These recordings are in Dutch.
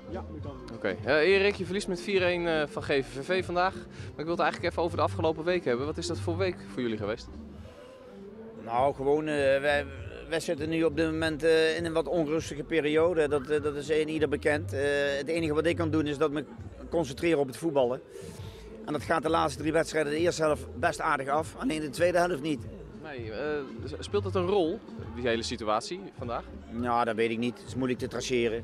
Ja, nu kan het. Oké. Erik, je verliest met 4-1 van GVVV vandaag. Maar ik wil het eigenlijk even over de afgelopen week hebben. Wat is dat voor week voor jullie geweest? Nou, gewoon, wij zitten nu op dit moment in een wat onrustige periode. Dat is een ieder bekend. Het enige wat ik kan doen is dat me concentreren op het voetballen. En dat gaat de laatste 3 wedstrijden de eerste helft best aardig af. Alleen de tweede helft niet. Nee, speelt het een rol, die hele situatie vandaag? Nou, dat weet ik niet. Het is moeilijk te traceren.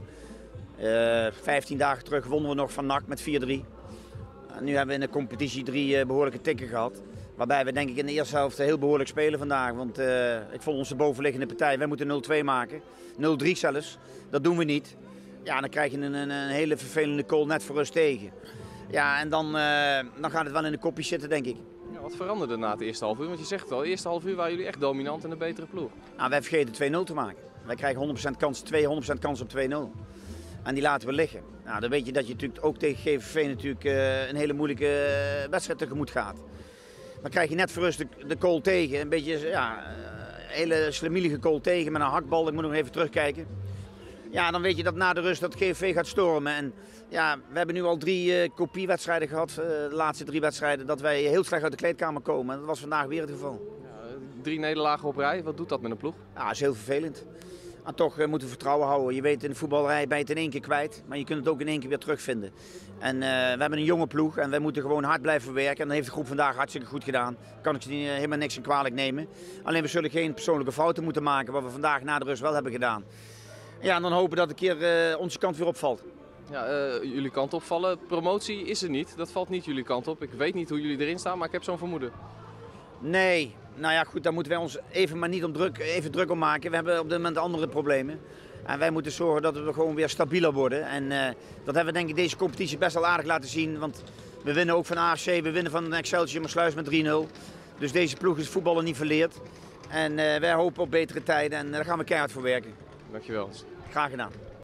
15 dagen terug wonnen we nog van NAC met 4-3. Nu hebben we in de competitie 3 behoorlijke tikken gehad. Waarbij we denk ik in de eerste helft heel behoorlijk spelen vandaag. Want ik vond onze bovenliggende partij, wij moeten 0-2 maken. 0-3 zelfs. Dat doen we niet. Ja, dan krijg je een hele vervelende goal net voor rust tegen. Ja, en dan gaat het wel in de kopjes zitten, denk ik. Ja, wat veranderde na het eerste half uur? Want je zegt het al, het eerste half uur waren jullie echt dominant en een betere ploeg. Nou, wij vergeten 2-0 te maken. Wij krijgen 100% kans, 200% kans op 2-0. En die laten we liggen. Nou, dan weet je dat je natuurlijk ook tegen GVV natuurlijk een hele moeilijke wedstrijd tegemoet gaat. Dan krijg je net voor rust de goal tegen. Een beetje, ja, een hele slemielige goal tegen met een hakbal. Ik moet nog even terugkijken. Ja, dan weet je dat na de rust dat GVV gaat stormen. En ja, we hebben nu al 3 kopiewedstrijden gehad, de laatste 3 wedstrijden, dat wij heel slecht uit de kleedkamer komen. En dat was vandaag weer het geval. Ja, 3 nederlagen op rij, wat doet dat met een ploeg? Ja, dat is heel vervelend. En toch moeten we vertrouwen houden. Je weet, in de voetballerij ben je het in één keer kwijt, maar je kunt het ook in één keer weer terugvinden. En we hebben een jonge ploeg en wij moeten gewoon hard blijven werken. En dat heeft de groep vandaag hartstikke goed gedaan. Daar kan ik ze helemaal niks in kwalijk nemen. Alleen we zullen geen persoonlijke fouten moeten maken, wat we vandaag na de rust wel hebben gedaan. Ja, en dan hopen dat een keer onze kant weer opvalt. Ja, jullie kant opvallen. Promotie is er niet, dat valt niet jullie kant op. Ik weet niet hoe jullie erin staan, maar ik heb zo'n vermoeden. Nee, nou ja goed, daar moeten wij ons even maar niet even druk om maken. We hebben op dit moment andere problemen. En wij moeten zorgen dat we gewoon weer stabieler worden. En dat hebben we denk ik deze competitie best wel aardig laten zien. Want we winnen ook van AFC, we winnen van Excelsior Maassluis met 3-0. Dus deze ploeg is voetballen niet verleerd. En wij hopen op betere tijden en daar gaan we keihard voor werken. Dankjewel. Graag gedaan.